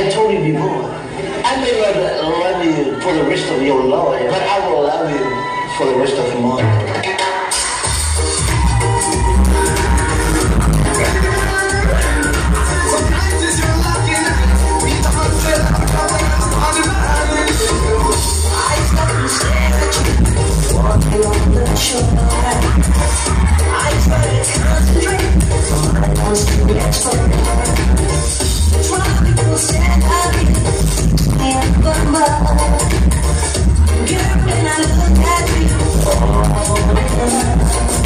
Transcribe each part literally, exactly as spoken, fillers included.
I told you before, I may not love you for the rest of your life, but I will love you for the rest of mine. Walking on the shore, I try to concentrate, but I want to get somewhere. Tropical sand, and but girl, when I look at you, oh.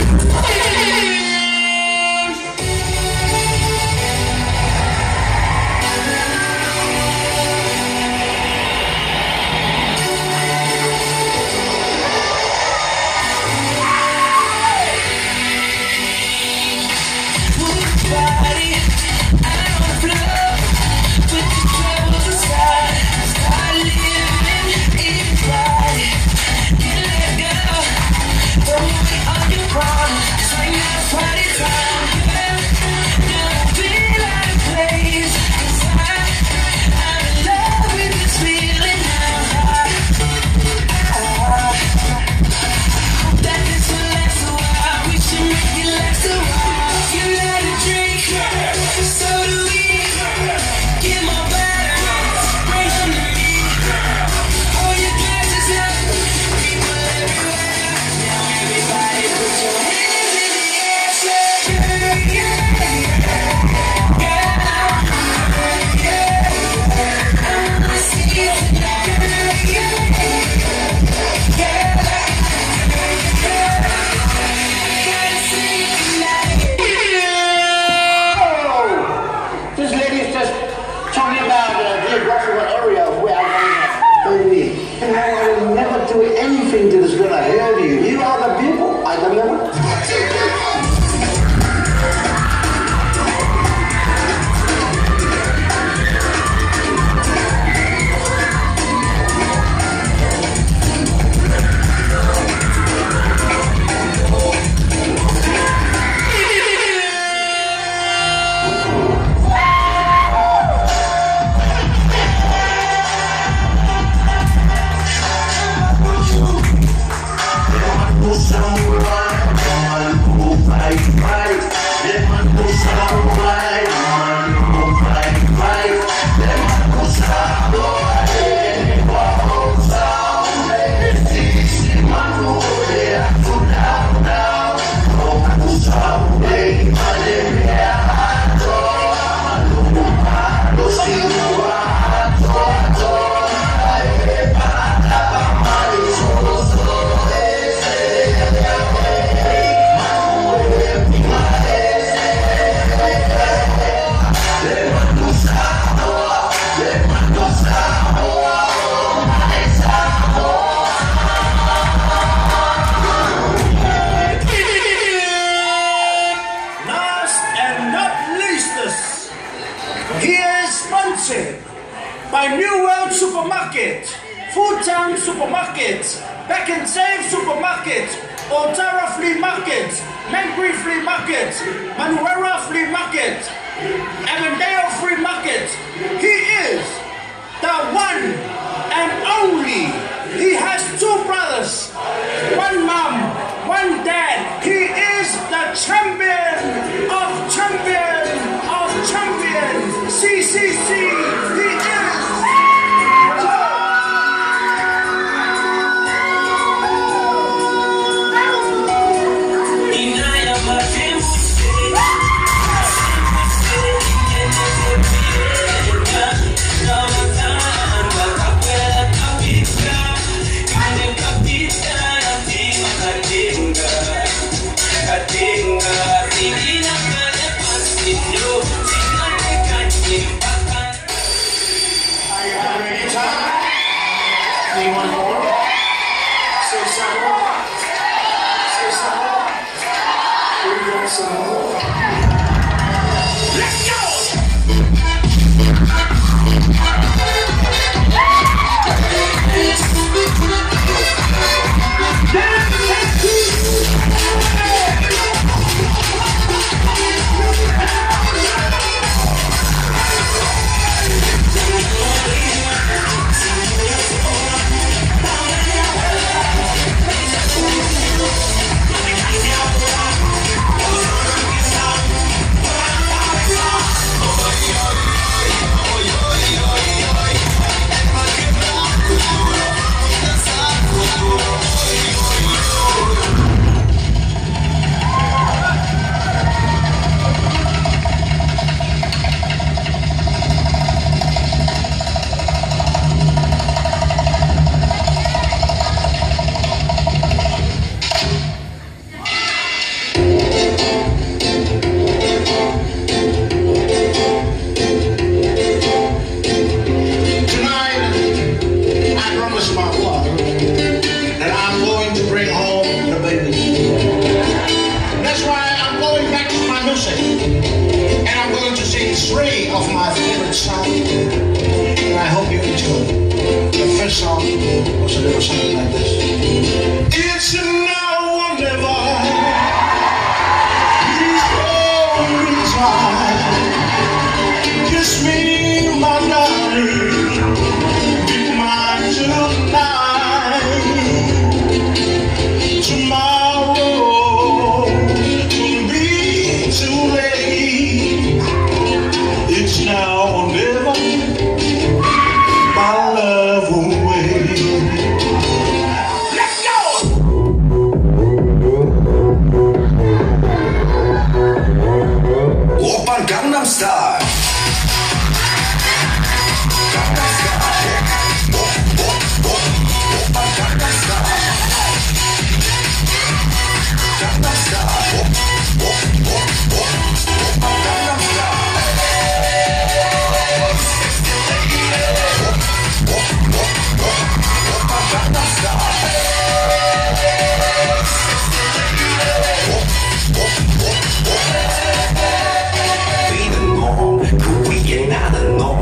Anything that is going to hurt you. You are the people. I don't know. By New World Supermarket, Food Town Supermarket, Back and Save Supermarket, Otara Flea Market, Mangry Flea Market, Manuera Flea Market, Avondale Flea Market. He is the one and only. He has two brothers, one mom, one dad. He is the champion of champions of champions. C C C. He is. Yeah. this song goes a little something like this. It's now or never. Please hold me tight. Kiss me, my darling. Be mine tonight. Tomorrow will be too late. It's now or never. My love away. Let's go! Oppa Gangnam Style. Gangnam Style. Op, op, op. Oppa Gangnam Style. Gangnam Style. Op, op, op, op. Oppa Gangnam Style. Sexy lady. Op, op, op, op. Oppa Gangnam Style. Sexy lady. Op, op, op, op. 우리는 놈, 그 위에 나는 놈.